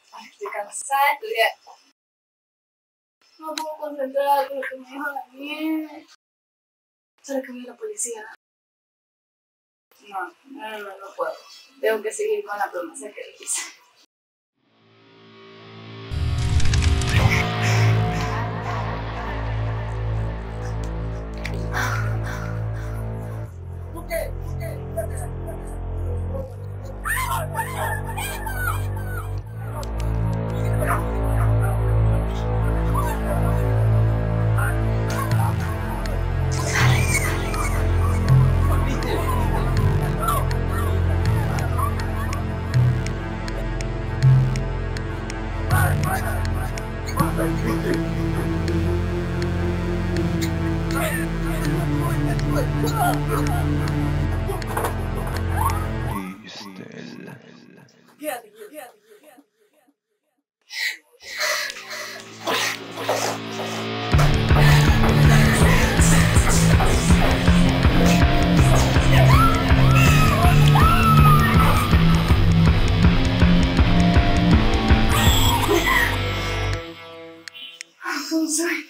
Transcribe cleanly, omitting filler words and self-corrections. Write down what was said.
Estoy cansada de estudiar. No puedo concentrar con lo que me dijo Daniel. ¿Será que voy a la policía? No puedo. Tengo que seguir con la promesa que le hice. Fue un sueño.